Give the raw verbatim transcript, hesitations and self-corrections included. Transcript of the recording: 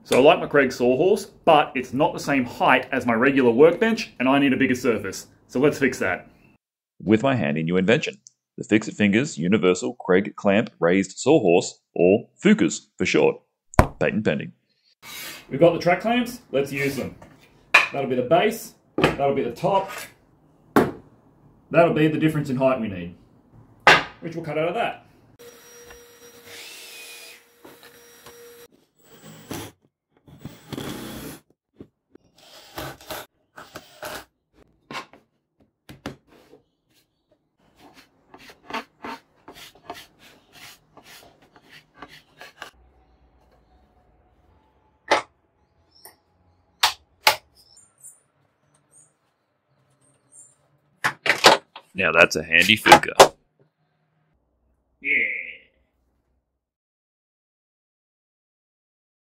So I like my Kreg Sawhorse, but it's not the same height as my regular workbench, and I need a bigger surface. So let's fix that. With my handy new invention, the Fixit Fingers Universal Kreg Clamp Raised Sawhorse, or F U K C R S for short. Patent pending. We've got the track clamps, let's use them. That'll be the base, that'll be the top, that'll be the difference in height we need, which we'll cut out of that. Now that's a handy F U K C R S.